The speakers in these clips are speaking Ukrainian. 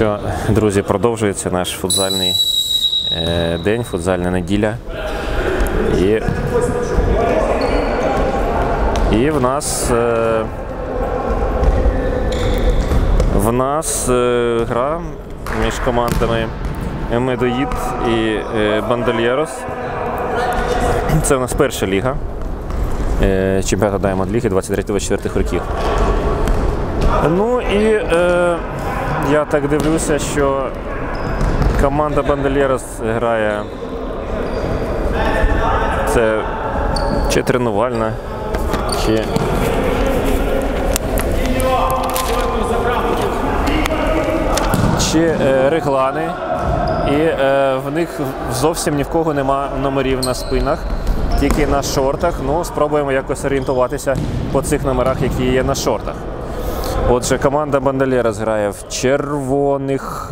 що, друзі, продовжується наш футзальний день, футзальна неділя. І в нас гра між командами Медоїд і Бандольєрос. Це у нас перша ліга чемпіонату Diamond Ліги 23-24 років. Ну і я так дивлюся, що команда Бандольєрос грає, це чи тренувальна, чи реглани, і в них зовсім ні в кого нема номерів на спинах, тільки на шортах. Ну, спробуємо якось орієнтуватися по цих номерах, які є на шортах. Отже, команда Бандольєрос грає в червоних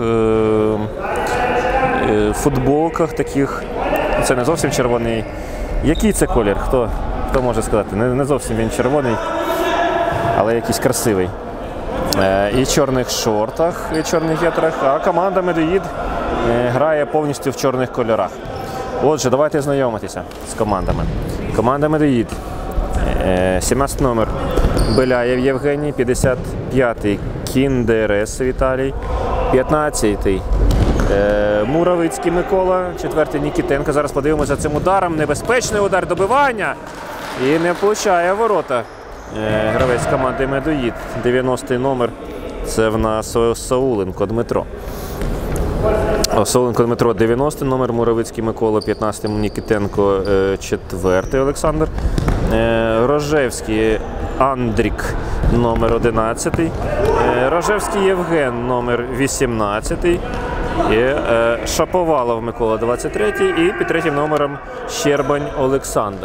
футболках таких. Це не зовсім червоний. Який це колір? Хто може сказати? Не зовсім він червоний, але якийсь красивий. І чорних шортах, і чорних гетрах. А команда Медоїд грає повністю в чорних кольорах. Отже, давайте знайомитися з командами. Команда Медоїд. 17 номер Беляєв Євгеній, 55-й Кіндерес Віталій, 15-й Муравицький Микола, 4-й Нікітенко. Зараз подивимося цим ударом. Небезпечний удар, добивання. І не влучає ворота гравець команди Медоїд. 90-й номер. Це в нас Осауленко Дмитро. Осауленко Дмитро 90-й номер, Муравицький Микола 15-й, Нікітенко 4-й Олександр. Рожевський Андрік номер 11-й. Рожевський Євген номер 18-й. І Шаповалов Микола 23-й. І під третім номером Щербань Олександр.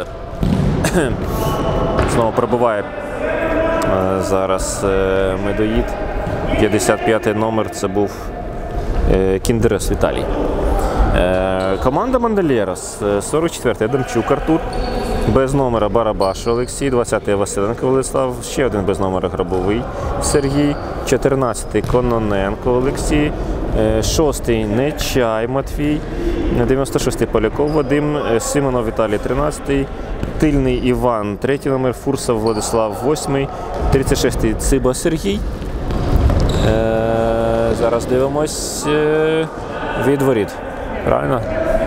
Знову пробиває зараз Медоїд. 55-й номер це був Кіндерес Віталій. Команда Бандольєрос. 44-й Адамчук Артур. Без номера Барабаш Олексій. 20-й Василенко Владислав. Ще один без номера Грабовий Сергій. 14-й Кононенко Олексій. 6-й Нечай Матвій. 96-й Поляков Вадим. Симонов Віталій 13-й. Тильний Іван 3-й номер. Фурсов Владислав 8-й. 36-й Циба Сергій. Зараз дивимось від воріт. Правильно?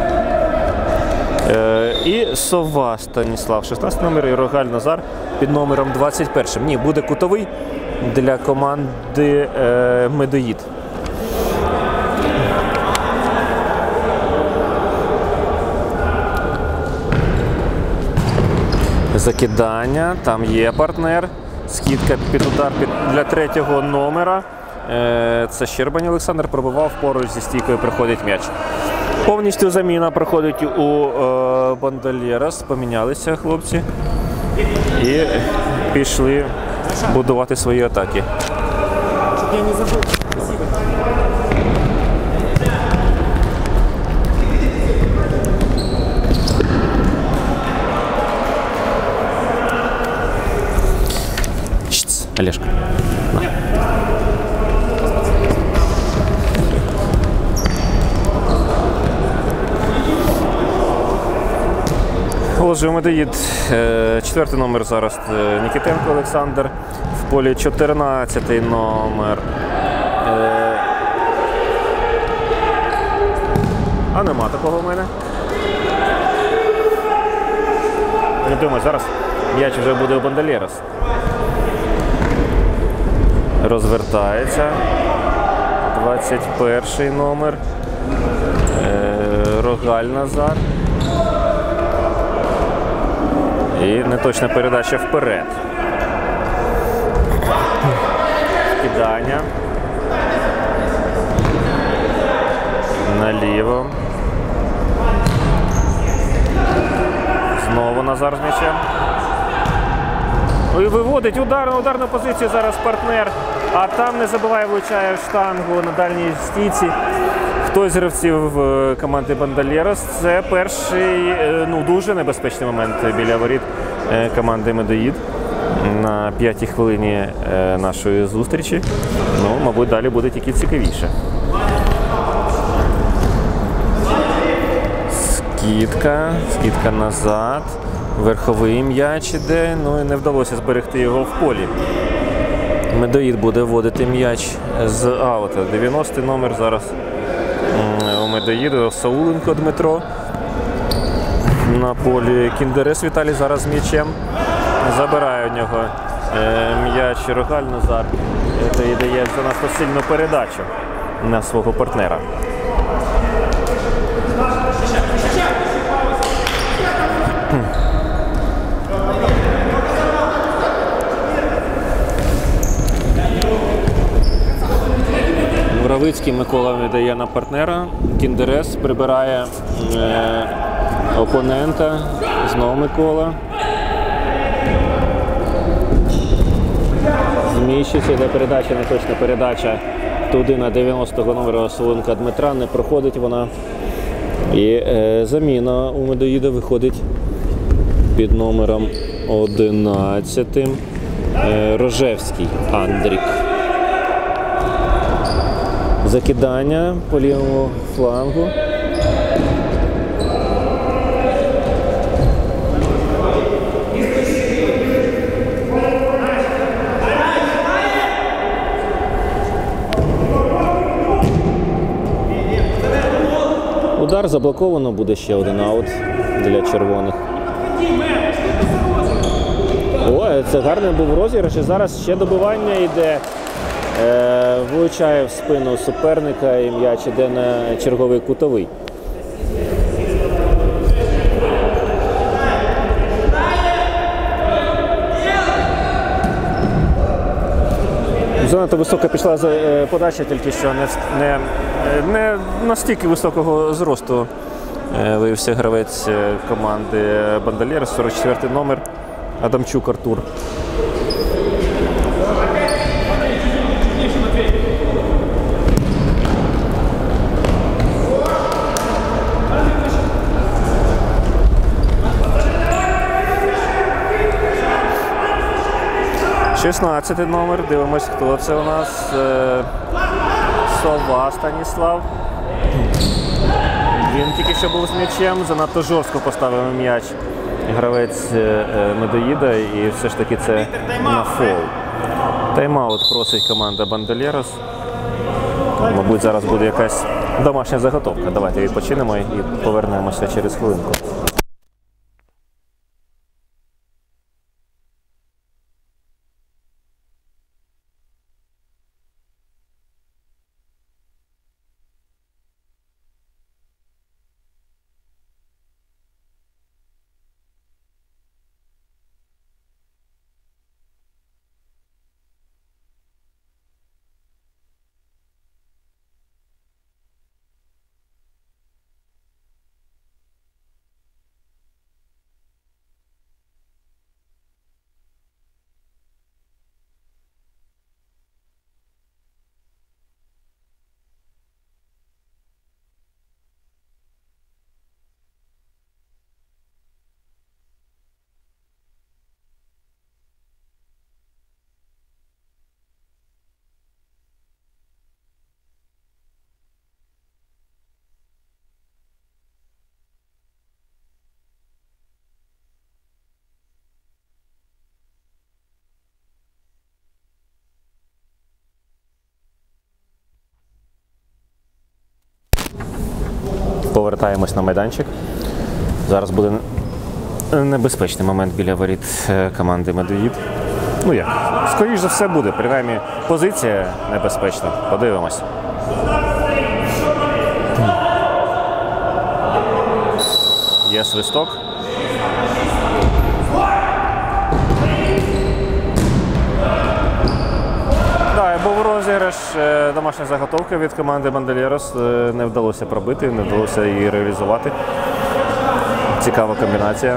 І Сова Станіслав 16 номер і Рогаль Назар під номером 21. Ні, буде кутовий для команди Медоїд. Закидання, там є партнер. Скидка під удар для третього номера. Це Щербань Олександр, пробивав, поруч зі стійкою приходить м'яч. Повністю заміна проходить у Бандольєрос. Помінялися хлопці і пішли будувати свої атаки. Щоб я не забув. Спасибо. Олежка. Отже, у Медоїд 4-й номер зараз Нікітенко Олександр. В полі 14-й номер. А нема такого в мене. Не думаю, зараз м'яч вже буде у Бандольєрос. Розвертається. 21-й номер. Рогаль Назар. І неточна передача вперед. Кидання. Наліво. Знову Назар з м'ячем. І виводить ударну позицію зараз партнер. А там не забуває, влучає в штангу на дальній стійці. Хтось з гравців команди Бандольєрос. Це перший, дуже небезпечний момент біля воріт команди Медоїд на 5-й хвилині нашої зустрічі. Мабуть, далі буде тільки цікавіше. Скидка назад. Верховий м'яч іде, ну і не вдалося зберегти його в полі. Медоїд буде вводити м'яч з аута. 90-й номер зараз у Медоїду. Сауленко Дмитро. На полі Кіндерес Віталій зараз з м'ячем. Забирає у нього м'яч Рогаль Назар. Це і дає занадто сильну передачу на свого партнера. Муравицький Микола віддає на партнера. Кіндерес прибирає опонента. Знову Микола. Зміщується, йде передача, неточна передача. Туди на 90-го номера Сауленка Дмитра. Не проходить вона. І заміна у Медоїда виходить під номером 11. Рожевський Андрік. Закидання по лівому флангу. Удар заблоковано, буде ще один аут для червоних. Ой, це гарний був розіграш, і зараз ще добивання йде. Влучає в спину суперника і м'яч іде на черговий кутовий. Занадто висока пішла подача, тільки що не настільки високого зросту виявився гравець команди Бандалєрос, 44-й номер Адамчук Артур. Шістнадцятий номер, дивимось, хто це у нас. Сова Станіслав. Він тільки що був з м'ячем, занадто жорстко поставив м'яч гравець Медоїда, і все ж таки це на фол. Тайм-аут просить команда Бандалєрос. Мабуть, зараз буде якась домашня заготовка. Давайте відпочинемо і повернемося через хвилинку. Повертаємось на майданчик. Зараз буде небезпечний момент біля воріт команди Медоїд. Ну як, скоріш за все буде, принаймні позиція небезпечна. Подивимось. Є свисток. Був розіграш, домашня заготовка від команди Бандалєрос. Не вдалося пробити, не вдалося її реалізувати. Цікава комбінація.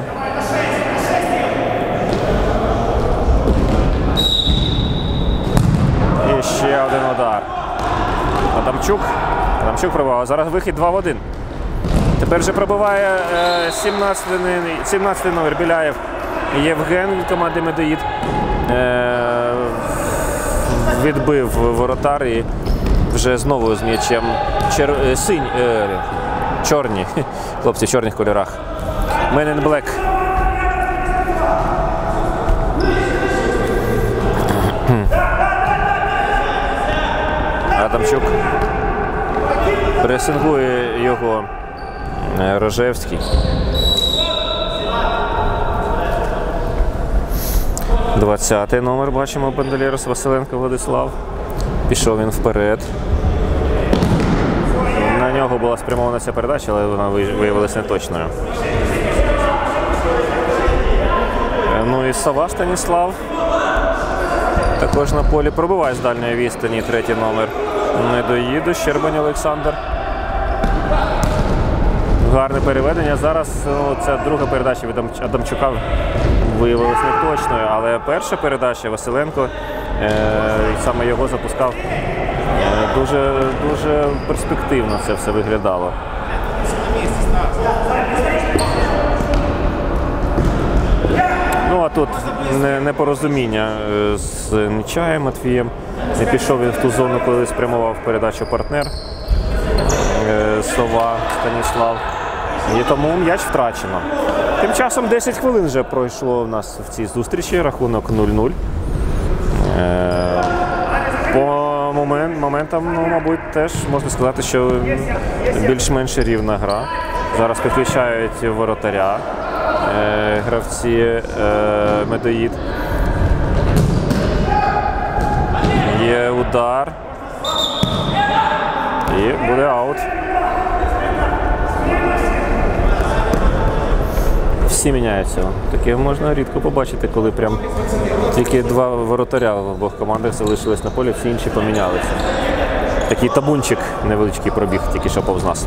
І ще один удар. Адамчук пробував. Зараз вихід 2 в 1. Тепер вже пробиває 17-й номер Біляєв. Євген від команди Медоїд. Відбив воротар і вже знову з м'ячем чорні. Хлопці в чорних кольорах. Men in Black. Адамчук. Пресингує його Рожевський. 20-й номер бачимо Бандолєрос Василенко Владислав. Пішов він вперед. На нього була спрямована ця передача, але вона виявилася неточною. Ну і Сова Станіслав. Також на полі пробиває з дальньої відстані третій номер. Не доїде. Щербань Олександр. Гарне переведення. Зараз ця друга передача від Адамчука виявилася неточною, але перша передача Василенко, саме його запускав, дуже перспективно це все виглядало. Ну а тут непорозуміння з Нечаєм Матвієм. Не пішов він в ту зону, коли спрямував передачу партнер Сова Станіслав. І тому м'яч втрачено. Тим часом 10 хвилин вже пройшло у нас в цій зустрічі, рахунок 0-0. По моментам, ну, мабуть, теж можна сказати, що більш-менш рівна гра. Зараз підключають воротаря гравці Медоїд. Є удар. І буде аут. Всі міняються. Таке можна рідко побачити, коли прям тільки два воротаря в обох командах залишились на полі, всі інші помінялися. Такий табунчик невеличкий пробіг, тільки що повз нас.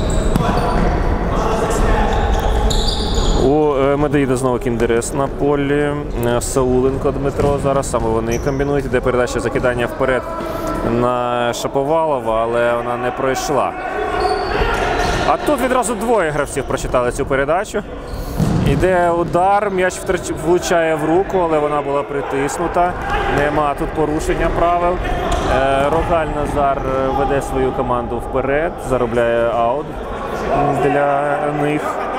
У Медоїда знову Кіндерес на полі. Сауленко Дмитро. Зараз саме вони комбінують. Іде передача закидання вперед на Шаповалова, але вона не пройшла. А тут відразу двоє гравців прочитали цю передачу. Іде удар, м'яч влучає в руку, але вона була притиснута. Нема тут порушення правил. Рогаль Назар веде свою команду вперед, заробляє аут для них.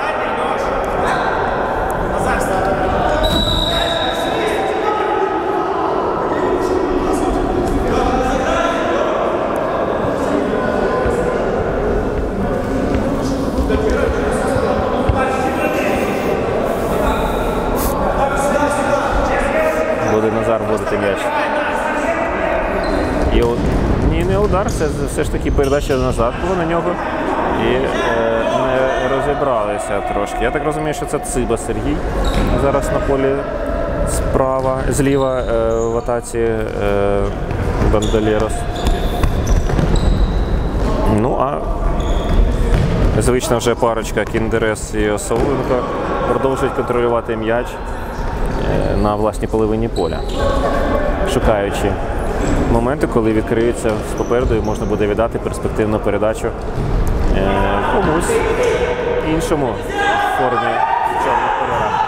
Буде Назар вводити м'яч. І ні, не удар, це все ж таки передача назад була на нього. І не розібралися трошки. Я так розумію, що це Циба Сергій. Зараз на полі зліва в атаці Бандолєрос. Ну, а звична вже парочка Кіндерес і Сауленко продовжують контролювати м'яч на власній половині поля, шукаючи моменти, коли відкриється попереду і можна буде віддати перспективну передачу комусь іншому в формі чорних кольорах.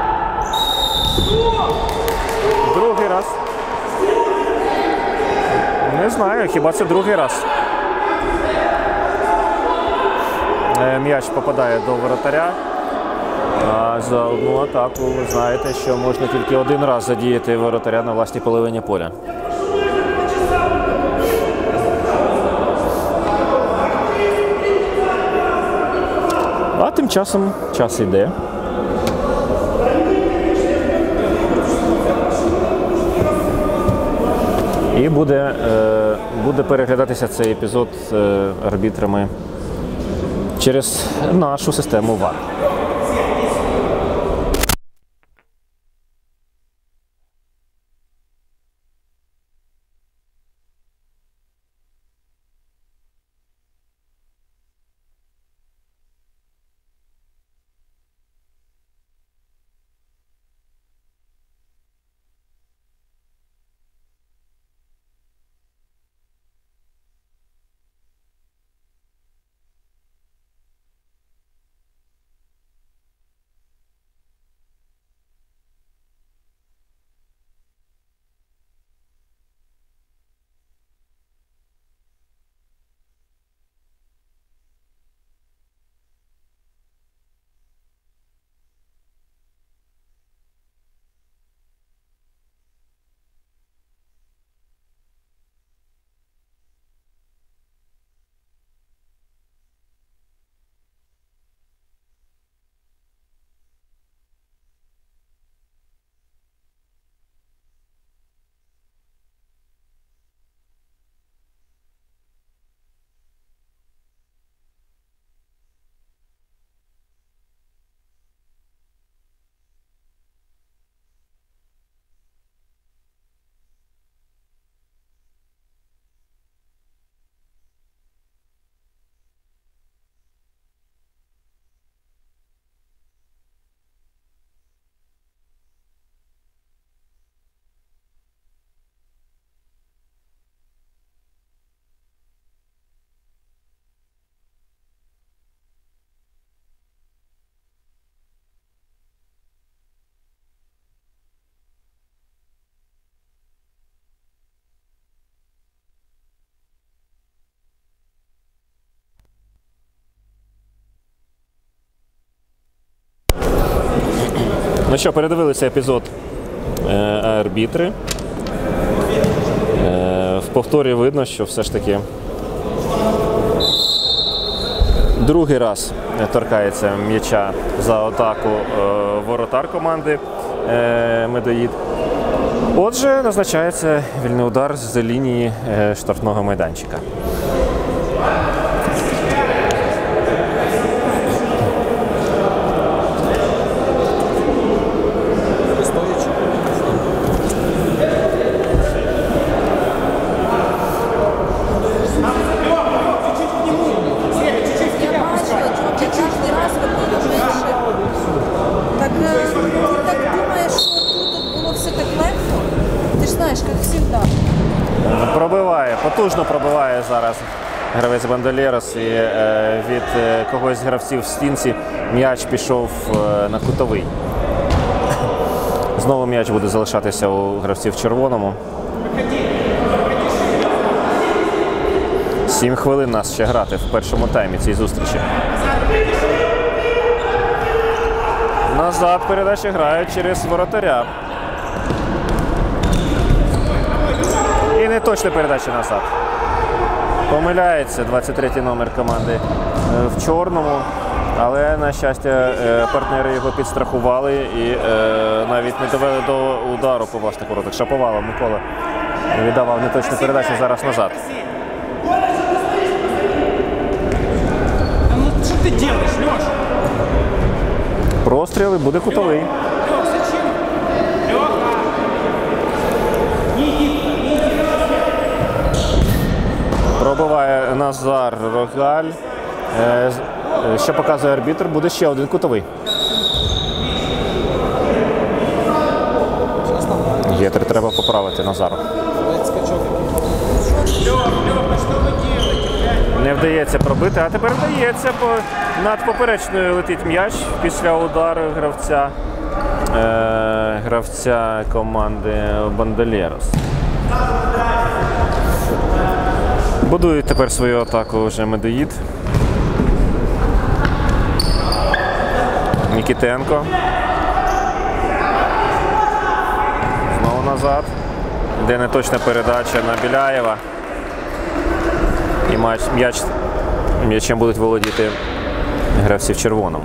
Другий раз. Не знаю, хіба це другий раз. М'яч попадає до воротаря. А за одну атаку ви знаєте, що можна тільки один раз задіяти воротаря на власній половині поля. А тим часом час йде. І буде переглядатися цей епізод арбітрами через нашу систему ВАР. Ну що, передивилися епізод арбітри. В повторі видно, що все ж таки другий раз торкається м'яча за атаку воротар команди Медоїд. Отже, назначається вільний удар з лінії штрафного майданчика. Пробиває, потужно пробиває зараз гравець Бандолєрос, і від когось з гравців в стінці м'яч пішов на кутовий. Знову м'яч буде залишатися у гравців в червоному. 7 хвилин нас ще грати в першому таймі цієї зустрічі. Назад передачі грають через воротаря. І не точна передача назад. Помиляється 23-й номер команди в чорному, але, на щастя, партнери його підстрахували і навіть не довели до удару по власних воротах. Шаповалов Микола віддавав неточну передачу зараз назад. Що ти робиш, Льош? Простріл і буде кутовий. Пробиває Назар Рогаль. Що показує арбітр, буде ще один кутовий. Гетер треба поправити Назару. Не вдається пробити, а тепер вдається. Над поперечною летить м'яч після удару гравця команди Бандолєрос. Будують тепер свою атаку вже Медоїд. Нікітенко. Знову назад. Де неточна передача на Біляєва. І м'ячем будуть володіти гравці в червоному.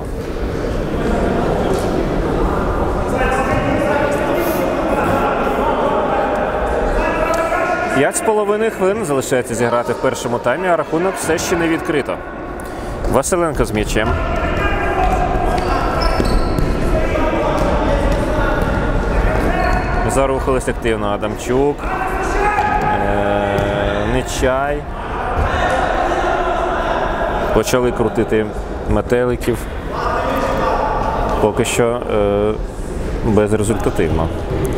П'ять з половиною хвилин залишається зіграти в першому таймі, а рахунок все ще не відкрито. Василенко з м'ячем. Зарухались активно Адамчук. Нечай. Почали крутити метеликів. Поки що безрезультативно.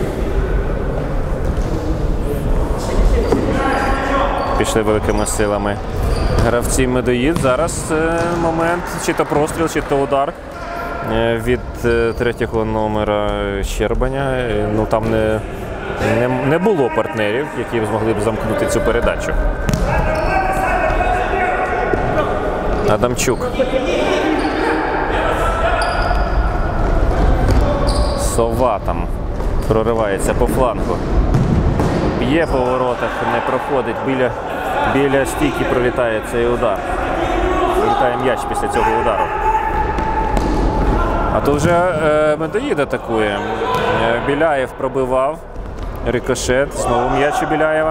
Пішли великими силами гравці Медоїд. Зараз момент, чи то простріл, чи то удар від третього номера Щербаня. Ну, там не було партнерів, які змогли б замкнути цю передачу. Адамчук. Сова там проривається по флангу. Б'є по воротах, не проходить. Біля стійки пролітає цей удар. Пролітає м'яч після цього удару. А то вже Медоїд атакує. Біляєв пробивав. Рикошет. Знову м'яч у Біляєва.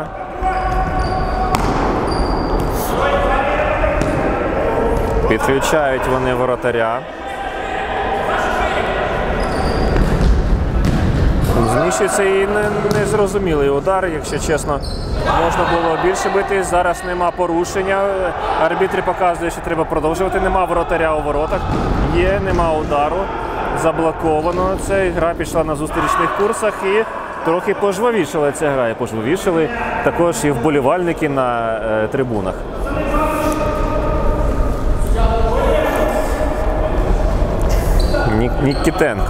Підключають вони воротаря. Зміщується і незрозумілий удар, якщо чесно. Можна було більше бити, зараз нема порушення. Арбітри показують, що треба продовжувати. Нема воротаря у воротах. Нема удару. Заблоковано. Ця гра пішла на зустрічних курсах і трохи пожвавішала ця гра. І пожвавішали також і вболівальники на трибунах. Нікітенко.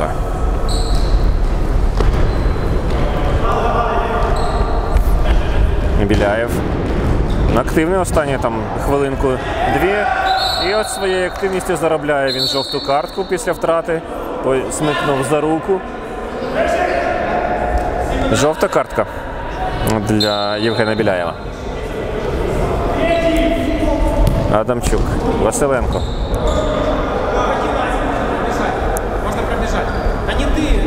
Біляєв. Активний останні там хвилинку-дві. І от своєю активністю заробляє він жовту картку після втрати. Смикнув за руку. Жовта картка для Євгена Біляєва. Адамчук, Василенко. Можно пробежать. Да не ты!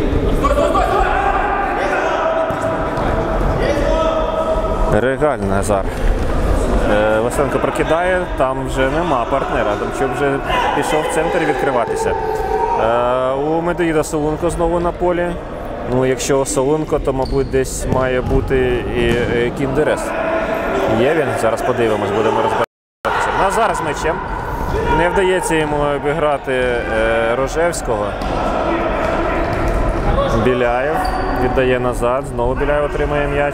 Регаль Назар. Василенко прокидає, там вже нема партнера. Адамчук вже пішов в центр відкриватися. У Медоїда Солунко знову на полі. Ну, якщо Солунко, то, мабуть, десь має бути і Кіндерес. Є він? Зараз подивимось, будемо розбиратися. Назар з м'ячем. Не вдається йому обіграти Рожевського. Біляєв віддає назад. Знову Біляєв отримає м'яч.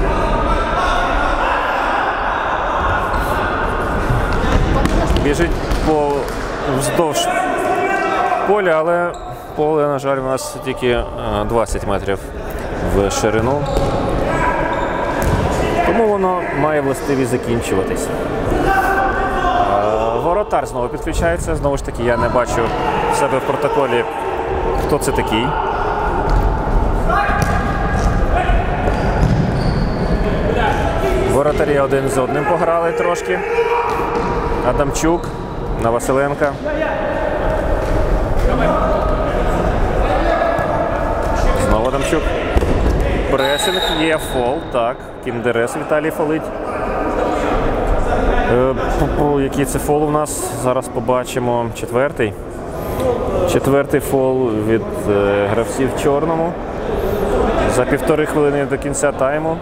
Біжить вздовж поля, але поле, на жаль, у нас тільки 20 метрів в ширину. Тому воно має властивість закінчуватись. Воротар знову підключається. Знову ж таки, я не бачу в себе в протоколі, хто це такий. Воротарі один з одним пограли трошки. Адамчук на Василенка. Знову Адамчук. Пресинг, є фол, так. Кіндерес Віталій фолить. Який це фол у нас? Зараз побачимо. Четвертий. Четвертий фол від гравців в чорному. За 1,5 хвилини до кінця тайму.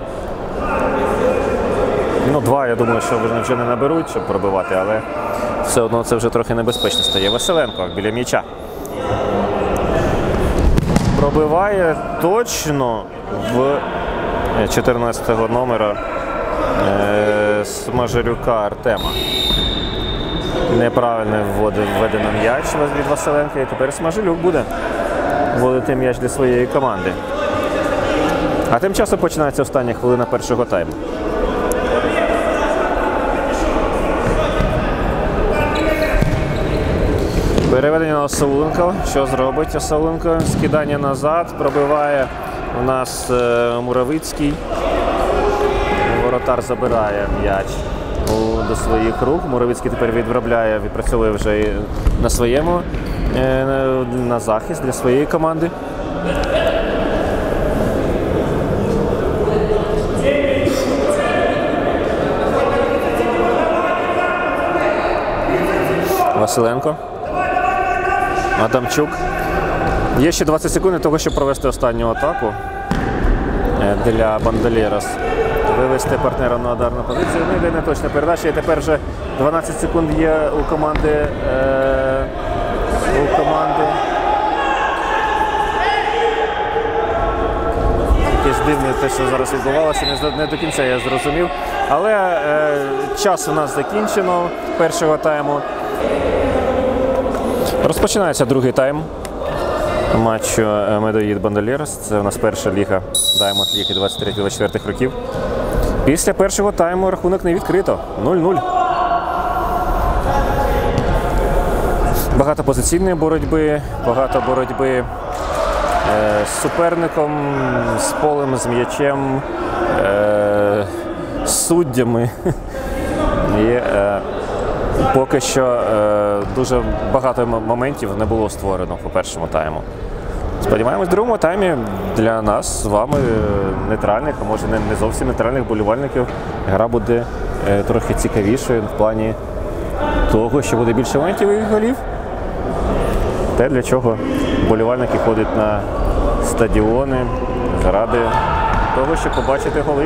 Ну, 2, я думаю, що вже не наберуть, щоб пробивати, але все одно це вже трохи небезпечно стає. Василенко біля м'яча. Пробиває точно в 14-го номера Смажарюка Артема. Неправильно введено м'яч від Василенка, і тепер Смажарюк буде вводити м'яч для своєї команди. А тим часом починається остання хвилина першого тайму. Переведення на Осауленко. Що зробить Осауленко? Скидання назад. Пробиває у нас Муравицький. Воротар забирає м'яч до своїх рук. Муравицький тепер відпрацьовує вже на своєму, на захист для своєї команди. Василенко. Адамчук. Є ще 20 секунд для того, щоб провести останню атаку для Бандалєрос. Вивести партнера на ударну позицію. Ну, йде неточна передача. І тепер вже 12 секунд є у команди. Якесь дивне те, що зараз відбувалося. Не до кінця я зрозумів. Але час у нас закінчено першого тайму. Розпочинається другий тайм матчу Медоїд Бандалєрос. Це у нас перша ліга Diamond League 23-24 років. Після першого тайму рахунок не відкрито. 0-0. Багато позиційної боротьби, багато боротьби з суперником, з полем, з м'ячем, з суддями. І поки що дуже багато моментів не було створено по першому тайму. Сподіваємось, в другому таймі для нас з вами, нейтральних, а може не зовсім нейтральних болівальників, гра буде трохи цікавішою в плані того, що буде більше моментів і голів. Те, для чого болівальники ходять на стадіони заради того, щоб побачити голи.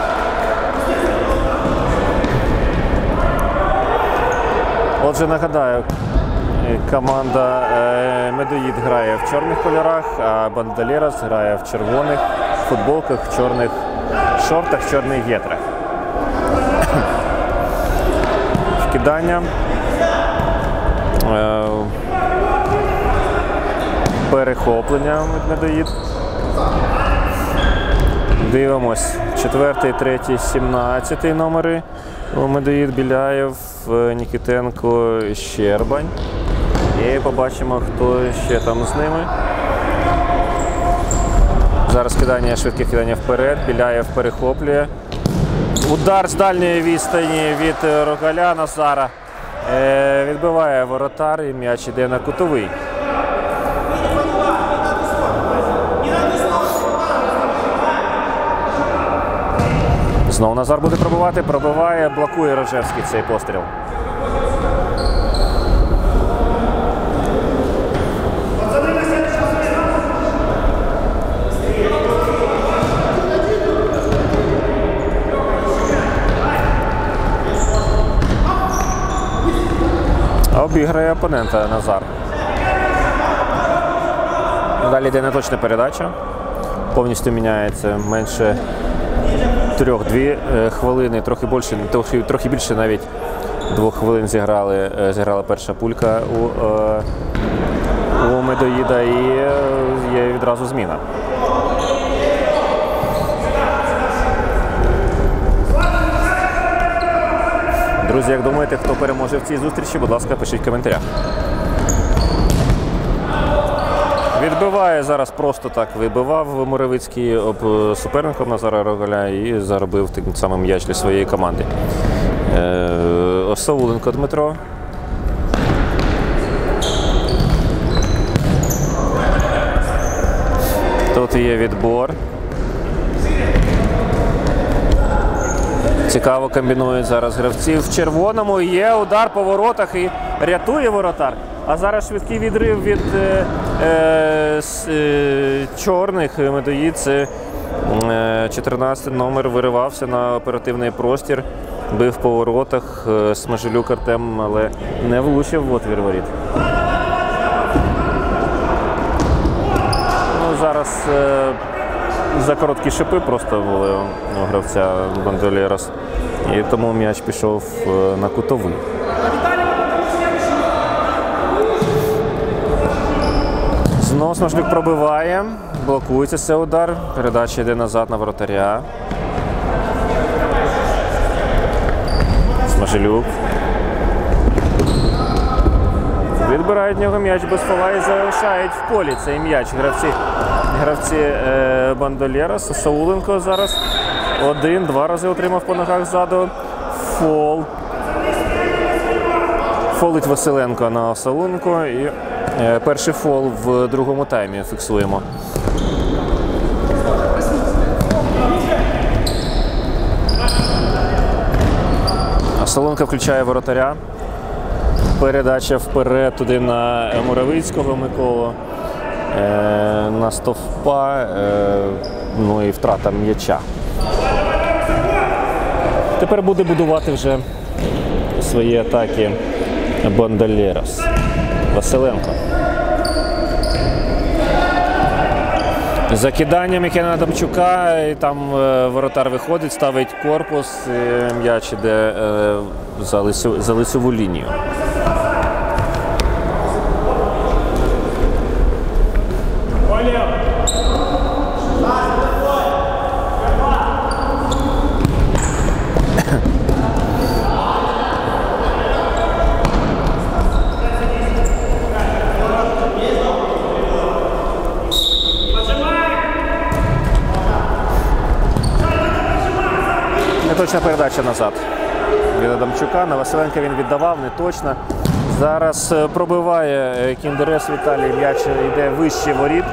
Отже, нагадаю, команда Медоїд грає в чорних кольорах, а Бандалєрос грає в червоних футболках, в чорних шортах, в чорних гетрах. Вкидання. Перехоплення Медоїд. Дивимось. 4, 3, 17 номери. У Медоїд Біляєв, Нікітенко, Щербань. І побачимо, хто ще там з ними. Зараз кидання, швидке кидання вперед, Біляєв перехоплює. Удар з дальньої відстані від Рогаля Назара. Відбиває воротар і м'яч іде на кутовий. Знову Назар буде пробивати, пробиває, блокує Рожевський цей постріл. Обіграє опонента Назар. Далі йде неточна передача. Повністю міняється, менше 3-2 хвилини, трохи більше навіть 2 хвилин зіграла перша пулька у Медоїда і є відразу зміна. Друзі, як думаєте, хто переможе в цій зустрічі, будь ласка, пишіть в коментарях. Відбиває зараз, просто так вибивав Муравицький об суперником Назара Рогаля і заробив тим самим м'яч для своєї команди. Осауленко Дмитро. Тут є відбор. Цікаво комбінують зараз гравці. В червоному є удар по воротах і рятує воротар. А зараз швидкий відрив від чорних. Медоїд, це 14 номер, виривався на оперативний простір. Бив по воротах. Смажелюк Артем, але не влучив в отвір воріт. Ну, зараз за короткі шипи просто були у гравця Бандолєрос. І тому м'яч пішов на кутовий. Знову Смажелюк пробиває, блокується цей удар, передача йде назад на воротаря. Смажелюк. Відбирають нього м'яч без фола і залишають в полі цей м'яч гравці Бандолєрос. Осауленко зараз 1-2 рази отримав по ногах ззаду. Фол. Фолить Василенко на Осауленко і перший фол в другому таймі фіксуємо. Осауленко включає воротаря. Передача вперед туди на Муравицького Миколу, на Стовпа, ну і втрата м'яча. Тепер буде будувати вже свої атаки Бандолєрос. Василенко. Закидання Миколи Адамчука, і там воротар виходить, ставить корпус, і м'яч іде за лицеву лінію. Неточна передача назад від Адамчука. На Василенка він віддавав, не точно. Зараз пробиває Кіндерес Віталій, м'яч йде вище воріт.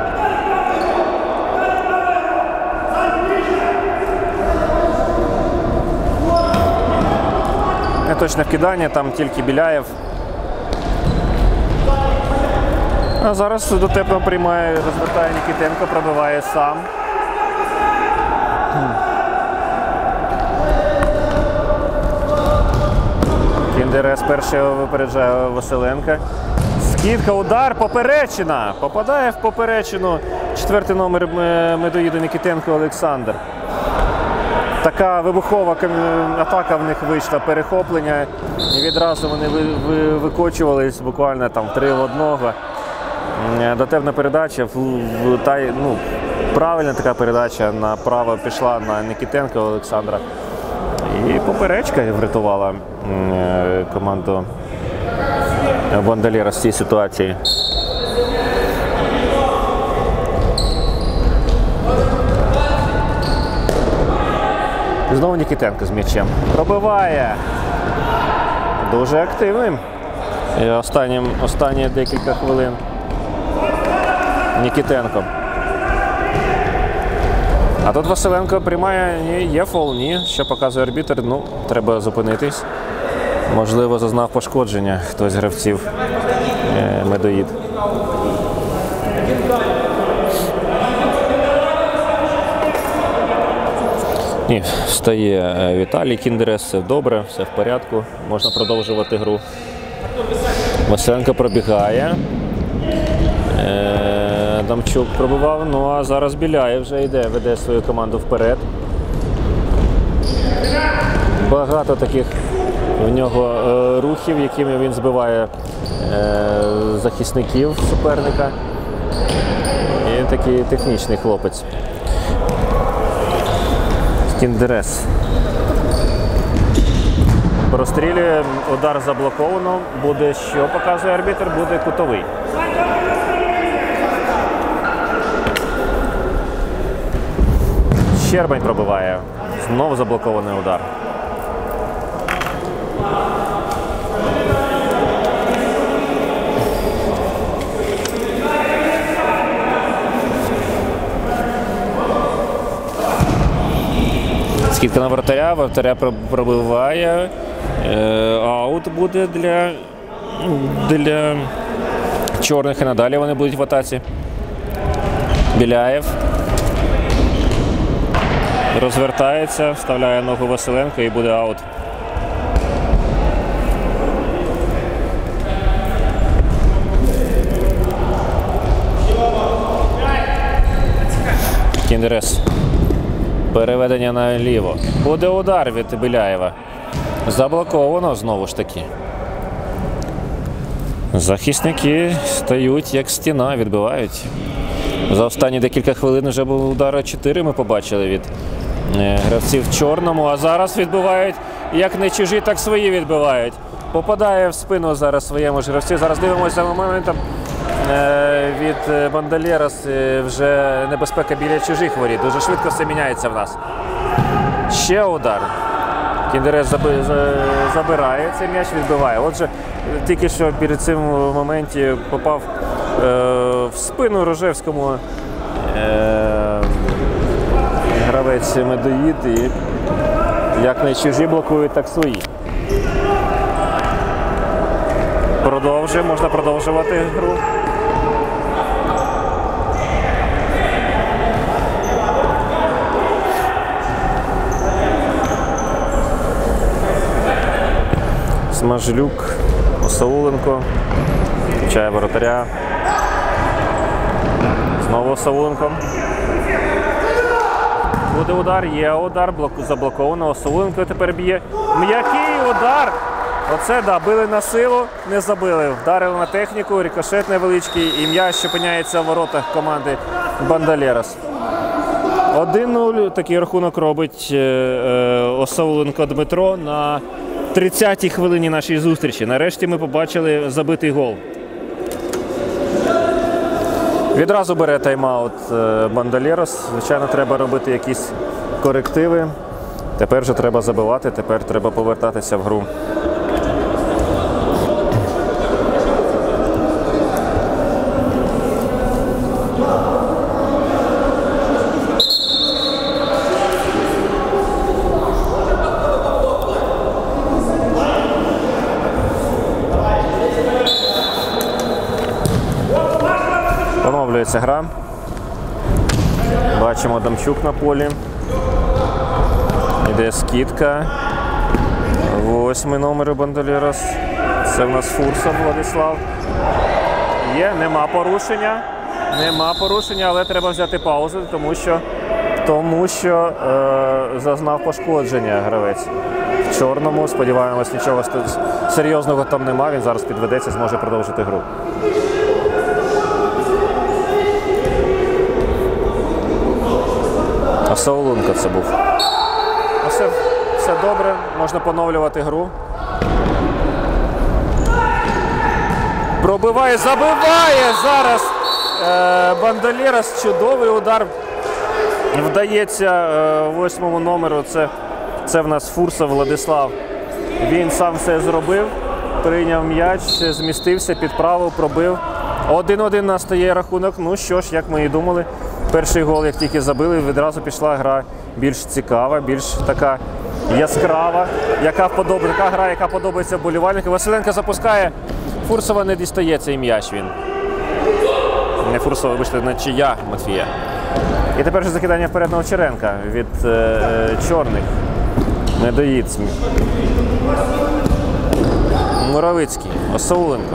Неточне вкидання, там тільки Біляєв. А зараз дотепно приймає, розвертає Нікітенко, пробиває сам. Кіндерес перший випереджає Василенка. Скидка, удар, поперечина. Попадає в поперечину 4-й номер Медоїду Нікітенко Олександр. Така вибухова атака в них вийшла, перехоплення. І відразу вони викочувались буквально там 3 в 1. Дотепна передача, правильна така передача направо пішла на Нікітенка Олександра. І поперечка врятувала команду Бандолєрос з цієї ситуації. Знову Нікітенко з м'ячем. Пробиває. Дуже активним. І останні декілька хвилин. Нікітенко. А тут Василенко приймає, є фол, ні. Що показує арбітр? Ну, треба зупинитись. Можливо, зазнав пошкодження хтось з гравців Медоїд. Ні, встає Віталій Кіндерес, все добре, все в порядку, можна продовжувати гру. Василенко пробігає. Адамчук пробивав, ну а зараз Біляєв вже йде, веде свою команду вперед. Багато таких в нього рухів, якими він збиває захисників суперника. І такий технічний хлопець. Кіндерес. Прострілює, удар заблоковано. Буде, що показує арбітр, буде кутовий. Щербань пробиває. Знову заблокований удар. Скидка на вратаря, вратаря пробиває. Аут буде для чорних і надалі вони будуть в атаці. Біляєв. Розвертається, вставляє ногу Василенко і буде аут. Кіндерес. Переведення наліво. Буде удар від Біляєва. Заблоковано знову ж таки. Захисники стають як стіна, відбивають. За останні декілька хвилин вже був удар 4 ми побачили від гравців в чорному. А зараз відбивають, як не чужі, так свої відбивають. Попадає в спину зараз своєму ж гравцю. Зараз дивимося за моментом. Від Бандалєрос вже небезпека біля чужих воріт. Дуже швидко все міняється в нас. Ще удар. Кіндерес забирає цей м'яч, відбиває. Отже, тільки що перед цим моменті попав в спину Рожевському гравець Медоїд. І як не чужі блокують, так свої. Можна продовжувати гру. Смажлюк, Осауленко, включає воротаря. Знову Осауленко. Буде удар, є удар, заблоковано. Осауленко тепер б'є. М'який удар! Оце, да, били на силу, не забили. Вдарили на техніку, рикошет невеличкий і м'яч опиняється в воротах команди Бандалєрос. 1-0 такий рахунок робить Осауленко Дмитро на 30-й хвилині нашої зустрічі. Нарешті ми побачили забитий гол. Відразу бере тайм-аут Бандалєрос. Звичайно, треба робити якісь корективи. Тепер вже треба забивати, тепер треба повертатися в гру. Поновлюється гра. Бачимо Адамчук на полі. Іде скидка. 8-й номер Бандалєрос. Це в нас Фурсов Владислав. Нема порушення. Нема порушення, але треба взяти паузу, тому що зазнав пошкодження гравець. В чорному, сподіваємось, нічого серйозного там нема. Він зараз підведеться, зможе продовжити гру. Осауленко це був. Все добре, можна поновлювати гру. Пробиває, забиває зараз Бандалєрос. Чудовий удар вдається 8-му номеру. Це Це в нас Фурсов Владислав. Він сам все зробив, прийняв м'яч, змістився, підправив, пробив. 1-1 настає рахунок. Ну що ж, як ми і думали, перший гол, як тільки забили, відразу пішла гра більш цікава, більш така яскрава, така гра, яка подобається вболівальникам. Василенко запускає, Фурсова не дістає цей м'яч він. Не Фурсова, вибачте, нічия Матвія. І тепер же закидання вперед на Овчаренка від чорних. Медоїд. Муравицький, Осауленко.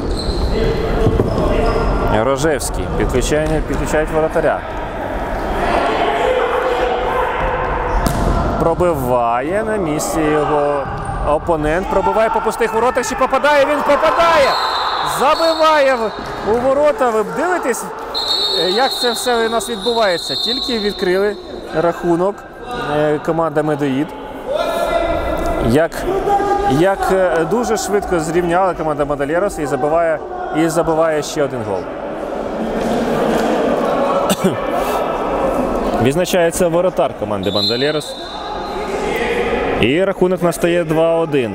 Рожевський. Підключають воротаря. Пробиває на місці його опонент. Пробиває по пустих воротах. Чи попадає? Він попадає! Забиває у ворота. Ви дивитесь, як це все у нас відбувається? Тільки відкрили рахунок команда Медоїд. Як дуже швидко зрівняла команда Бандалєрос і забиває ще один гол. Відзначається воротар команди Бандалєрос. І рахунок настає 2-1.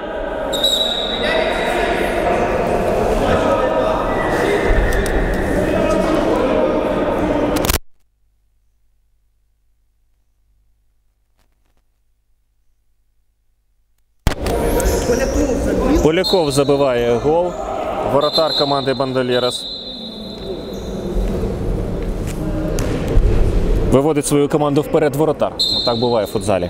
Поляков забиває гол. Воротар команди Бандалєрос. Виводить свою команду вперед воротар. Так буває в футзалі.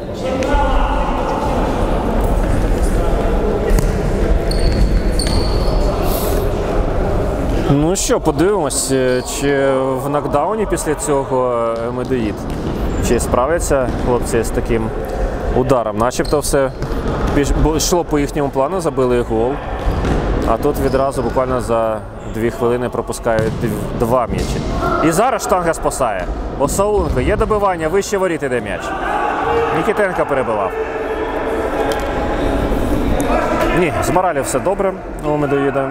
Ну що, подивимось, чи в нокдауні після цього Медоїд. Чи справляться хлопці з таким ударом. Начебто все йшло по їхньому плану, забили гол. А тут відразу буквально за 2 хвилини пропускають 2 м'ячі. І зараз штанга спасає. Осауленко, є добивання, вище воріт іде м'яч. Нікітенко перебивав. Ні, з моралі все добре у Медоїда.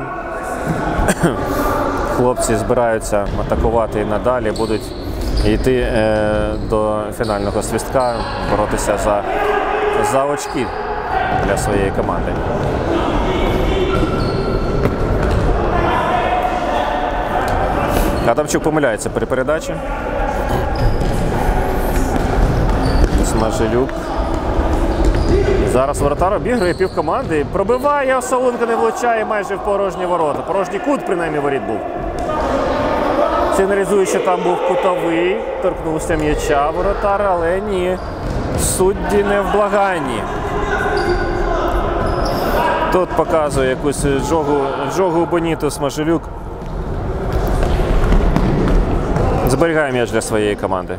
Хлопці збираються атакувати і надалі, будуть йти до фінального свистка, боротися за очки для своєї команди. Адамчук помиляється при передачі. Смажелюк. Зараз воротар обігрує півкоманди. Пробиває, Осауленко не влучає майже в порожні ворота. Порожній кут, принаймні, воріт був. Сигналізує, що там був кутовий. Торкнувся м'яча воротар, але ні. Судді не в благанні. Тут показує якусь джогу Боніту Смажелюк. Зберігає м'яч для своєї команди.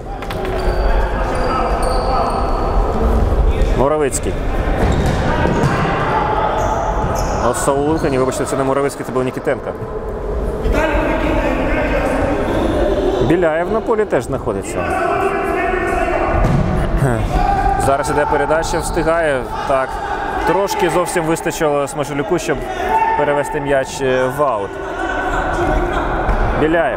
Муравицький. Осауленко, ні, вибачте, це не Муравицький, це був Нікітенко. Біляєв на полі теж знаходиться. Зараз іде передача, встигає. Так, трошки зовсім вистачило Смажелюку, щоб перевести м'яч в аут. Біляєв.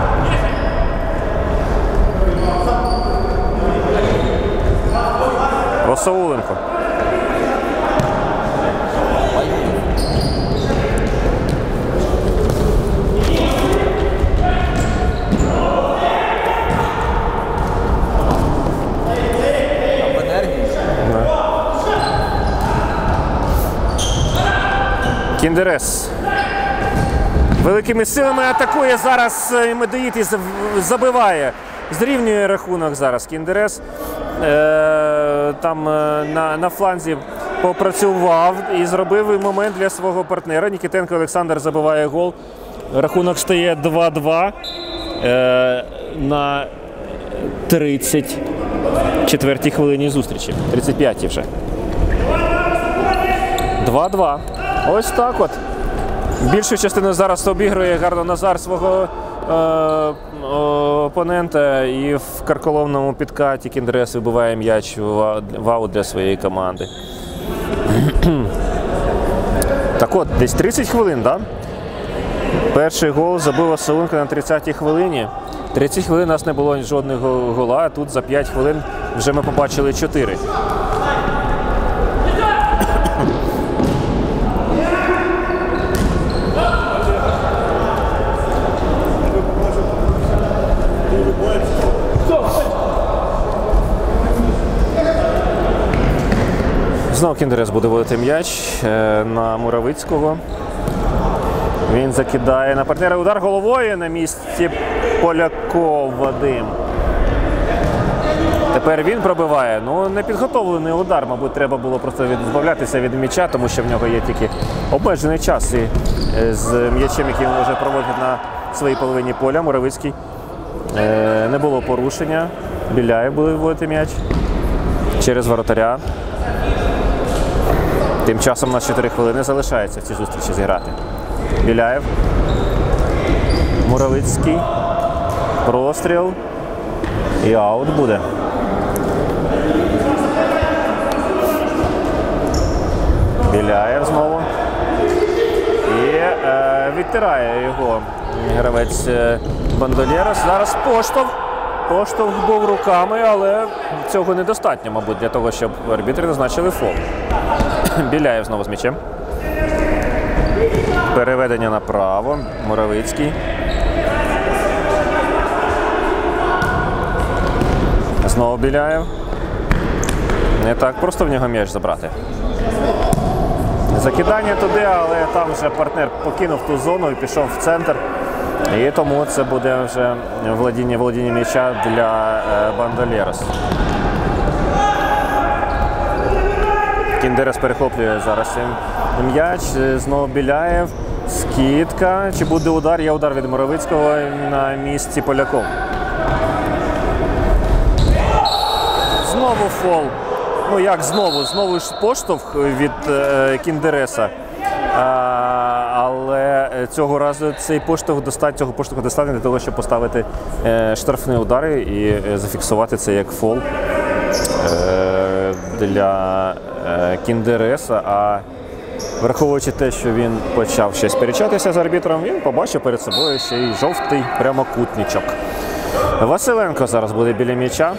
Осауленко. Кіндерес. Великими силами атакує зараз Медоїд і забиває. Зрівнює рахунок зараз Кіндерес. Там на фланзі попрацював і зробив момент для свого партнера. Нікітенко Олександр забиває гол. Рахунок стає 2-2 на 34-й хвилині зустрічі. 35-й вже. 2-2. Ось так от. Більшу частину зараз обігрує гарно Назар свого опонента, і в карколомному підкаті Кіндерес вибиває м'яч в аут для своєї команди. Так от, десь 30 хвилин, так? Да? Перший гол забив Осауленко на 30-й хвилині. 30 хвилин у нас не було жодного гола, а тут за 5 хвилин вже ми побачили 4. Знову Кіндерес буде водити м'яч на Муравицького. Він закидає на партнера, удар головою на місці Поляков Вадим. Тепер він пробиває. Ну, непідготовлений удар, мабуть, треба було просто відбавлятися від м'яча, тому що в нього є тільки обмежений час. І з м'ячем, який він може проводити на своїй половині поля, Муравицький. Не було порушення. Біляєв буде вводити м'яч через воротаря. Тим часом у нас 4 хвилини залишається в цій зустрічі зіграти. Біляєв. Муравицький. Простріл. І аут буде. Біляєв знову. І відтирає його гравець Бандолєрос. Зараз поштовх. Поштовх був руками, але цього недостатньо, мабуть, для того, щоб арбітри назначили фол. Біляєв знову з м'ячем. Переведення направо. Муравицький. Знову Біляєв. Не так просто в нього м'яч забрати. Закидання туди, але там вже партнер покинув ту зону і пішов в центр. І тому це буде вже володіння м'яча для Бандолєрос. Кіндерес перехоплює зараз м'яч. Знову Біляєв. Скидка. Чи буде удар? Є удар від Муравицького на місці Поляков. Знову фол. Ну як знову? Знову ж поштовх від Кіндереса. Але цього разу цього поштовху достатньо для того, щоб поставити штрафні удари і зафіксувати це як фол для Кіндереса. А враховуючи те, що він почав ще сперечатися з арбітром, він побачив перед собою ще й жовтий прямокутничок. Василенко зараз буде біля м'яча.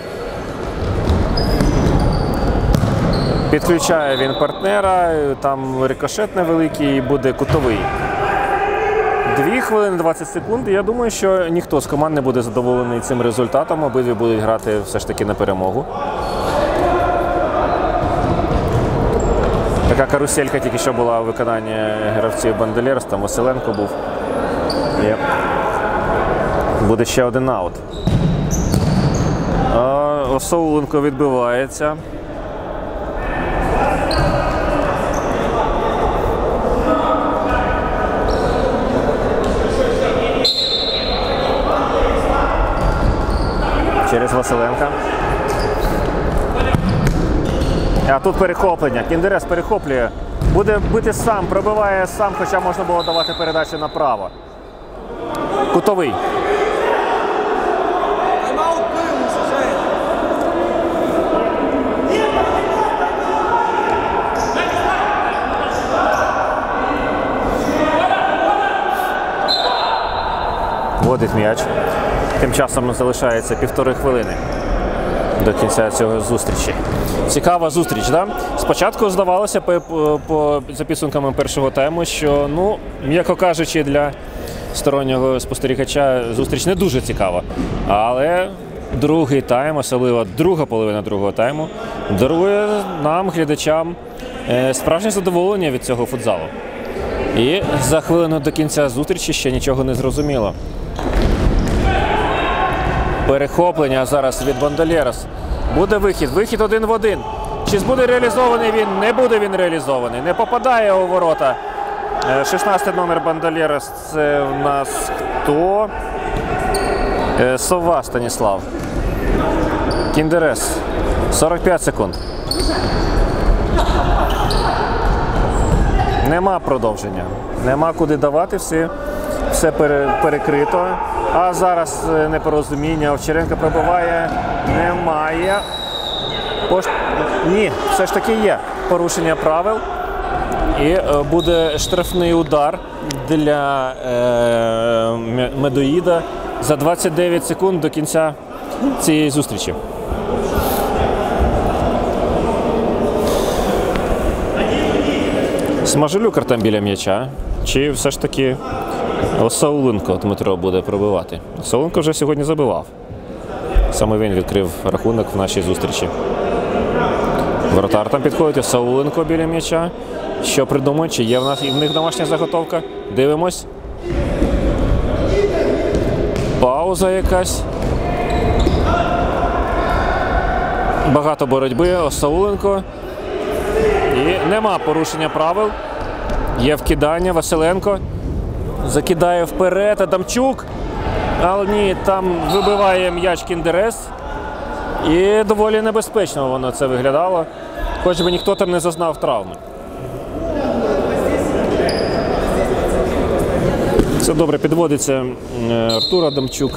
Підключає він партнера, там рикошет невеликий і буде кутовий. 2 хвилини 20 секунд. Я думаю, що ніхто з команд не буде задоволений цим результатом. Обидві будуть грати все ж таки на перемогу. Така каруселька тільки що була у виконанні гравців Бандолєрос, там Василенко був. І буде ще один аут. Осауленко відбивається. Через Василенка. А тут перехоплення. Кіндерес перехоплює. Буде бити сам, пробиває сам, хоча можна було давати передачу направо. Кутовий. Вводить м'яч. Тим часом залишається 1,5 хвилини до кінця цього зустрічі. Цікава зустріч, да? Спочатку здавалося за підсумками першого тайму, що, ну, м'яко кажучи, для стороннього спостерігача зустріч не дуже цікава. Але другий тайм, особливо друга половина другого тайму, дарує нам, глядачам, справжнє задоволення від цього футзалу. І за хвилину до кінця зустрічі ще нічого не зрозуміло. Перехоплення зараз від Бандолєрос. Буде вихід. Вихід 1 в 1. Чи буде реалізований він? Не буде він реалізований. Не попадає у ворота. 16 номер Бандолєрос. Це в нас хто? Сова Станіслав. Кіндерес. 45 секунд. Нема продовження. Нема куди давати, все перекрито. А зараз непорозуміння. Овчаренко пробиває. Немає. Ні, все ж таки є порушення правил. І буде штрафний удар для Медоїда за 29 секунд до кінця цієї зустрічі. Смажелюкар там біля м'яча. Чи все ж таки Осауленко Дмитро буде пробивати? Осауленко вже сьогодні забивав. Саме він відкрив рахунок в нашій зустрічі. Воротар там підходить, Сауленко біля м'яча. Що придумають? Чи є в них домашня заготовка? Дивимось. Пауза якась. Багато боротьби. Осауленко. І нема порушення правил. Є вкидання. Василенко закидає вперед. Адамчук. Але ні, там вибиває м'яч Кіндерес. І доволі небезпечно воно це виглядало. Хоч би ніхто там не зазнав травми. Це добре підводиться Артур Адамчук.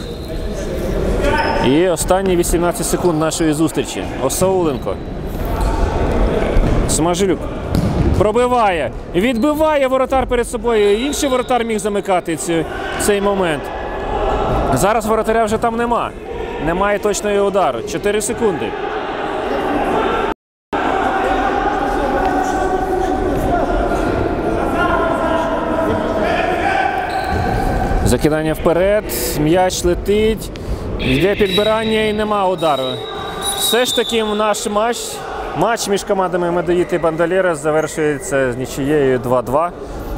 І останні 18 секунд нашої зустрічі. Осауленко. Смажилюк. Пробиває. Відбиває воротар перед собою. Інший воротар міг замикати цей момент. Зараз воротаря вже там нема. Немає точного удару. 4 секунди. Закидання вперед. М'яч летить. Йде підбирання і нема удару. Все ж таки наш матч між командами Медоїд і Бандалєрас завершується з нічиєю 2-2.